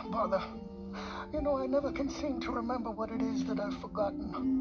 bother. You know, I never can seem to remember what it is that I've forgotten.